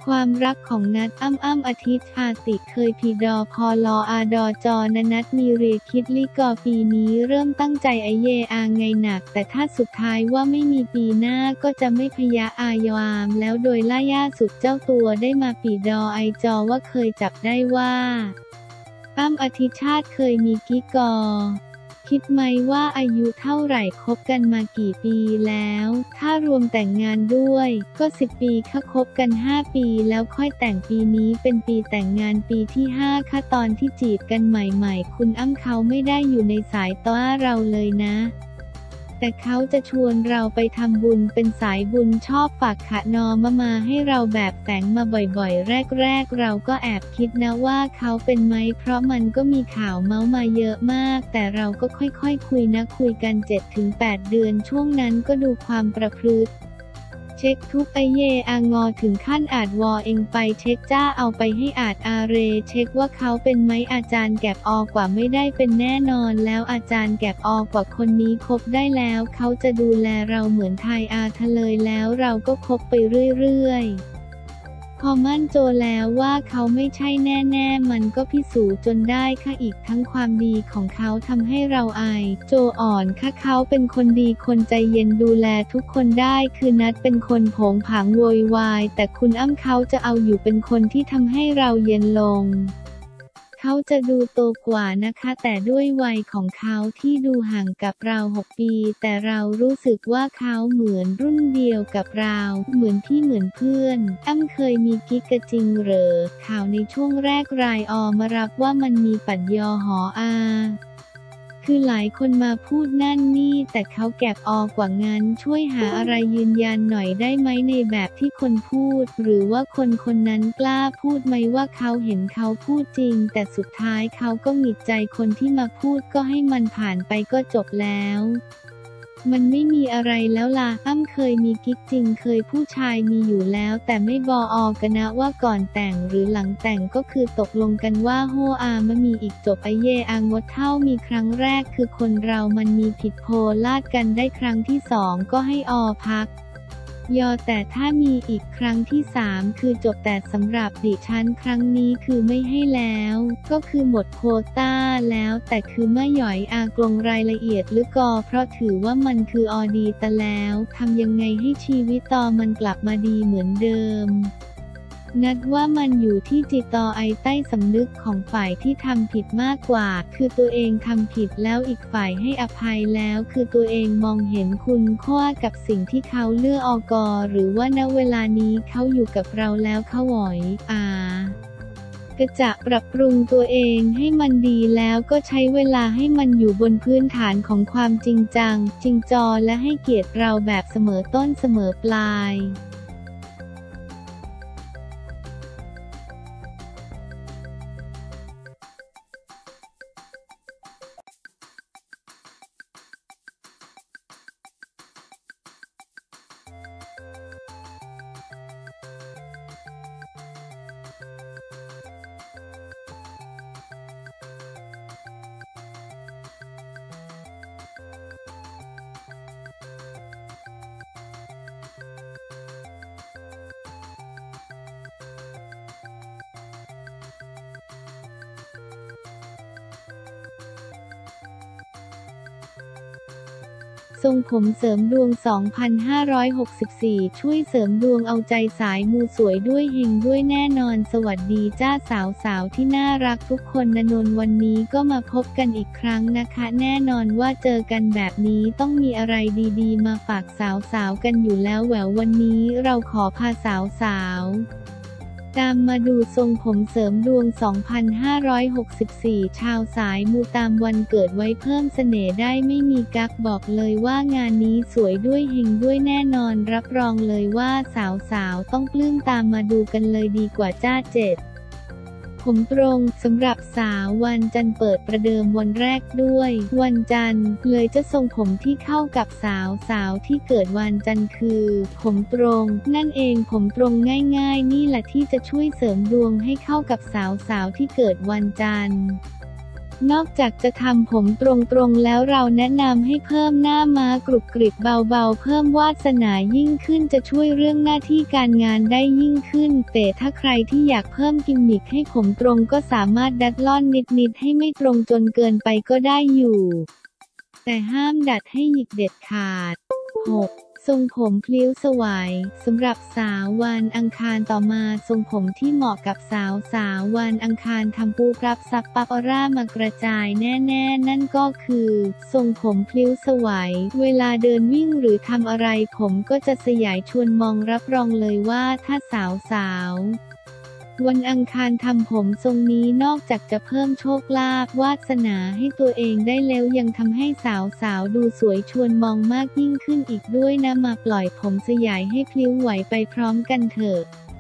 ความรักของนัทอ้ำอาทิตย์อาติเคยพีดอพอลออาดอจอนนัทมีเรียคิดลิกอปีนี้เริ่มตั้งใจไอเยอาไงหนักแต่ถ้าสุดท้ายว่าไม่มีปีหน้าก็จะไม่พยาอายามแล้วโดยล่าย่าสุดเจ้าตัวได้มาปีดอไอจอว่าเคยจับได้ว่าอ้ำอาทิตย์ชาติเคยมีกิ๊กคิดไหมว่าอายุเท่าไหร่คบกันมากี่ปีแล้วถ้ารวมแต่งงานด้วยก็10 ปีค่ะคบกัน5 ปีแล้วค่อยแต่งปีนี้เป็นปีแต่งงานปีที่5ค่ะตอนที่จีบกันใหม่ๆคุณอ้ำเขาไม่ได้อยู่ในสายตาเราเลยนะแต่เขาจะชวนเราไปทำบุญเป็นสายบุญชอบฝากขะนอมาให้เราแบบแฝงมาบ่อยๆแรกเราก็แอบคิดนะว่าเขาเป็นไหมเพราะมันก็มีข่าวเมาส์มาเยอะมากแต่เราก็ค่อยๆคุยนะคุยกัน 7-8 เดือนช่วงนั้นก็ดูความประพฤติเช็คทุกไอเยอางอถึงขั้นอาจวอเองไปเช็คจ้าเอาไปให้อาจอาเรเช็คว่าเขาเป็นไหมอาจารย์แก็บอกว่าไม่ได้เป็นแน่นอนแล้วอาจารย์แก็บอกว่าคนนี้คบได้แล้วเขาจะดูแลเราเหมือนไทยอาทะเลยแล้วเราก็คบไปเรื่อยๆพอมั่นโจแล้วว่าเขาไม่ใช่แน่ๆมันก็พิสูจน์จนได้ค่ะอีกทั้งความดีของเขาทำให้เราอายโจอ่อนค่ะเขาเป็นคนดีคนใจเย็นดูแลทุกคนได้คือนัดเป็นคนโผงผางโวยวายแต่คุณอ้ำเขาจะเอาอยู่เป็นคนที่ทำให้เราเย็นลงเขาจะดูโตกว่านะคะแต่ด้วยวัยของเขาที่ดูห่างกับเรา6 ปีแต่เรารู้สึกว่าเขาเหมือนรุ่นเดียวกับเราเหมือนพี่เหมือนเพื่อนอ้ำเคยมีกิ๊กกะจริงเหรอข่าวในช่วงแรกรายมารับว่ามันมีปัญญอหออาคือหลายคนมาพูดนั่นนี่แต่เขาแก็บกว่างั้นช่วยหาอะไรยืนยันหน่อยได้ไหมในแบบที่คนพูดหรือว่าคนนั้นกล้าพูดไหมว่าเขาเห็นเขาพูดจริงแต่สุดท้ายเขาก็หงิดใจคนที่มาพูดก็ให้มันผ่านไปก็จบแล้วมันไม่มีอะไรแล้วล่ะอ้ำเคยมีกิ๊กจริงเคยผู้ชายมีอยู่แล้วแต่ไม่กันนะว่าก่อนแต่งหรือหลังแต่งก็คือตกลงกันว่าโฮมันมีอีกจบไอเยอางดเท่ามีครั้งแรกคือคนเรามันมีผิดโพลาดกันได้ครั้งที่2ก็ให้พักแต่ถ้ามีอีกครั้งที่3คือจบแต่สำหรับดิฉันครั้งนี้คือไม่ให้แล้วก็คือหมดโควต้าแล้วแต่คือไม่หย่อยกลงรายละเอียดหรือกเพราะถือว่ามันคือดีแต่แล้วทำยังไงให้ชีวิตมันกลับมาดีเหมือนเดิมนัดว่ามันอยู่ที่จิตไอใต้สำนึกของฝ่ายที่ทำผิดมากกว่าคือตัวเองทำผิดแล้วอีกฝ่ายให้อภัยแล้วคือตัวเองมองเห็นคุณค่ากับสิ่งที่เขาเลือกหรือว่าณเวลานี้เขาอยู่กับเราแล้วเขาหวอยก็จะปรับปรุงตัวเองให้มันดีแล้วก็ใช้เวลาให้มันอยู่บนพื้นฐานของความจริงจังจริงจอและให้เกียรติเราแบบเสมอต้นเสมอปลายทรงผมเสริมดวง 2564 ช่วยเสริมดวงเอาใจสายมูสวยด้วยเฮงด้วยแน่นอนสวัสดีจ้าสาวๆที่น่ารักทุกคนนนวันนี้ก็มาพบกันอีกครั้งนะคะแน่นอนว่าเจอกันแบบนี้ต้องมีอะไรดีๆมาฝากสาวๆกันอยู่แล้วแหวววันนี้เราขอพาสาวๆตามมาดูทรงผมเสริมดวง 2564 ชาวสายมูตามวันเกิดไว้เพิ่มเสน่ห์ได้ไม่มีกั๊กบอกเลยว่างานนี้สวยด้วยเฮงด้วยแน่นอนรับรองเลยว่าสาวๆต้องปลื้มตามมาดูกันเลยดีกว่าจ้า7ผมตรงสำหรับสาววันจันทร์เปิดประเดิมวันแรกด้วยวันจันทร์เลยจะทรงผมที่เข้ากับสาวที่เกิดวันจันทร์คือผมตรงนั่นเองผมตรงง่ายๆนี่แหละที่จะช่วยเสริมดวงให้เข้ากับสาวที่เกิดวันจันทร์นอกจากจะทำผมตรงๆแล้วเราแนะนำให้เพิ่มหน้าม้ากรุบกริบเบาๆเพิ่มวาสนายิ่งขึ้นจะช่วยเรื่องหน้าที่การงานได้ยิ่งขึ้นแต่ถ้าใครที่อยากเพิ่มกิมมิคให้ผมตรงก็สามารถดัดล่อนนิดๆให้ไม่ตรงจนเกินไปก็ได้อยู่แต่ห้ามดัดให้หยิกเด็ดขาด 6. ทรงผมพลิ้วสวายสำหรับสาววันอังคารต่อมาทรงผมที่เหมาะกับสาววันอังคารทำปูรับซับปั๊บออร่ามากระจายแน่ๆนั่นก็คือทรงผมพลิ้วสวายเวลาเดินวิ่งหรือทำอะไรผมก็จะสยายชวนมองรับรองเลยว่าถ้าสาววันอังคารทำผมทรงนี้นอกจากจะเพิ่มโชคลาภวาสนาให้ตัวเองได้แล้วยังทำให้สาวดูสวยชวนมองมากยิ่งขึ้นอีกด้วยนะมาปล่อยผมสยายให้พลิ้วไหวไปพร้อมกันเถอะ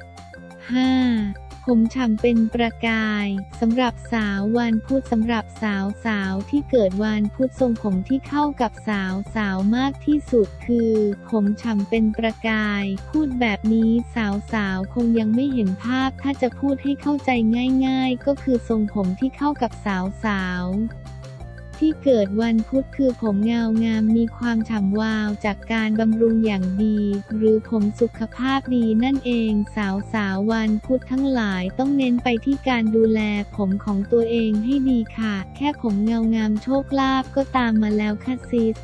5. ผมฉ่ำเป็นประกายสำหรับสาววันพุธสำหรับสาวที่เกิดวันพุธทรงผมที่เข้ากับสาวมากที่สุดคือผมฉ่ำเป็นประกายพูดแบบนี้สาวคงยังไม่เห็นภาพถ้าจะพูดให้เข้าใจง่ายๆก็คือทรงผมที่เข้ากับสาวที่เกิดวันพุธคือผมเงางามมีความฉ่ำวาวจากการบำรุงอย่างดีหรือผมสุขภาพดีนั่นเองสาววันพุธทั้งหลายต้องเน้นไปที่การดูแลผมของตัวเองให้ดีค่ะแค่ผมเงางามโชคลาภก็ตามมาแล้วค่ะซิส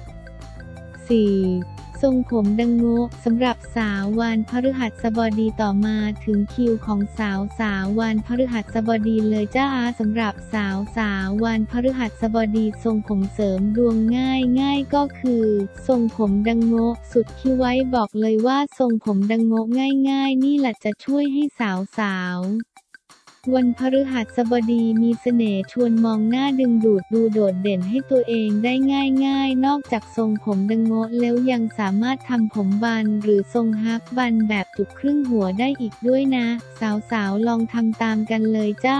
4. ทรงผมดังโง่สำหรับสาววันพฤหัสบดีต่อมาถึงคิวของสาววันพฤหัสบดีเลยจ้าสำหรับสาววันพฤหัสบดีทรงผมเสริมดวงง่ายก็คือทรงผมดังโง่สุดคิ้วไว้บอกเลยว่าทรงผมดังโง่ง่ายนี่แหละจะช่วยให้สาววันพฤหัสบดีมีเสน่ห์ชวนมองหน้าดึงดูดดูโดดเด่นให้ตัวเองได้ง่ายนอกจากทรงผมดังโง่แล้วยังสามารถทำผมบันหรือทรงฮักบันแบบจุกครึ่งหัวได้อีกด้วยนะสาวลองทำตามกันเลยจ้า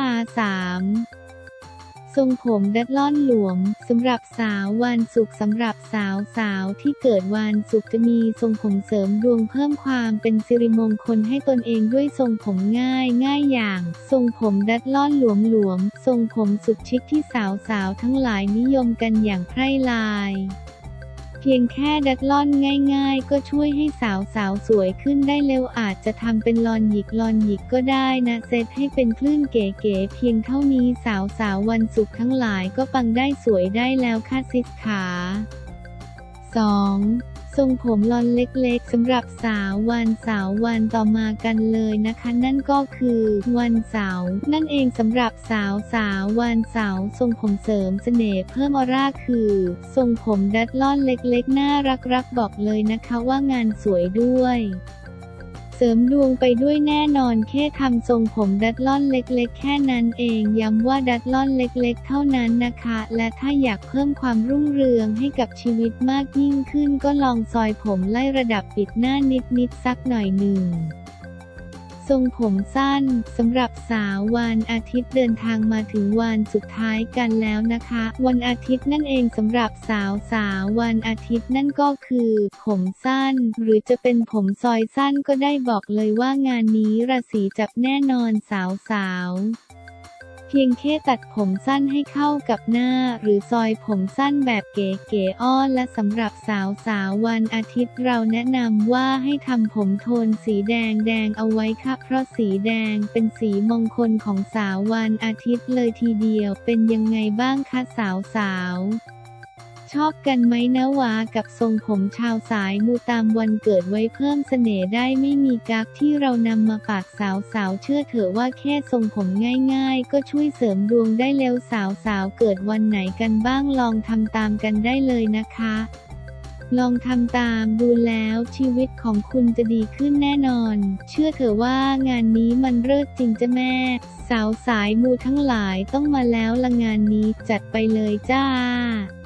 3. ทรงผมดัดล่อนหลวมสำหรับสาววันศุกร์สำหรับสาวที่เกิดวันศุกร์จะมีทรงผมเสริมดวงเพิ่มความเป็นสิริมงคลให้ตนเองด้วยทรงผมง่ายอย่างทรงผมดัดล่อนหลวมทรงผมสุดชิคที่สาวทั้งหลายนิยมกันอย่างไพร่หลายเพียงแค่ดัดล่อนง่ายก็ช่วยให้สาวสวยขึ้นได้เร็วอาจจะทำเป็นลอนหยิกก็ได้นะเซตให้เป็นคลื่นเก๋ๆเพียงเท่านี้สาววันศุกร์ทั้งหลายก็ปังได้สวยได้แล้วค่ะซิสขา 2. ทรงผมลอนเล็กๆสำหรับสาววันต่อมากันเลยนะคะนั่นก็คือวันเสาร์นั่นเองสำหรับสาววันเสาร์ทรงผมเสริมเสน่ห์เพิ่มออร่าคือทรงผมดัดล่อนเล็กๆน่ารักบอกเลยนะคะว่างานสวยด้วยเสริมดวงไปด้วยแน่นอนแค่ทำทรงผมดัดล่อนเล็กๆแค่นั้นเองย้ำว่าดัดล่อนเล็กๆเท่านั้นนะคะและถ้าอยากเพิ่มความรุ่งเรืองให้กับชีวิตมากยิ่งขึ้นก็ลองซอยผมไล่ระดับปิดหน้านิดสักหน่อยหนึ่งทรงผมสั้นสำหรับสาววันอาทิตย์เดินทางมาถึงวันสุดท้ายกันแล้วนะคะวันอาทิตย์นั่นเองสำหรับสาววันอาทิตย์นั่นก็คือผมสั้นหรือจะเป็นผมซอยสั้นก็ได้บอกเลยว่างานนี้ราศีจับแน่นอนสาวเพียงแค่ตัดผมสั้นให้เข้ากับหน้าหรือซอยผมสั้นแบบเก๋ๆอ้อนและสำหรับสาววันอาทิตย์เราแนะนำว่าให้ทำผมโทนสีแดงเอาไว้ค่ะเพราะสีแดงเป็นสีมงคลของสาววันอาทิตย์เลยทีเดียวเป็นยังไงบ้างคะสาวชอบกันไหมนะวะกับทรงผมชาวสายมูตามวันเกิดไว้เพิ่มเสน่ห์ได้ไม่มีกั๊กที่เรานำมาฝากสาวเชื่อเถอะว่าแค่ทรงผมง่ายๆก็ช่วยเสริมดวงได้เร็วสาวเกิดวันไหนกันบ้างลองทำตามกันได้เลยนะคะลองทำตามดูแล้วชีวิตของคุณจะดีขึ้นแน่นอนเชื่อเถอะว่างานนี้มันเลิศจริงจ้ะแม่สาวสายมูทั้งหลายต้องมาแล้วละงานนี้จัดไปเลยจ้า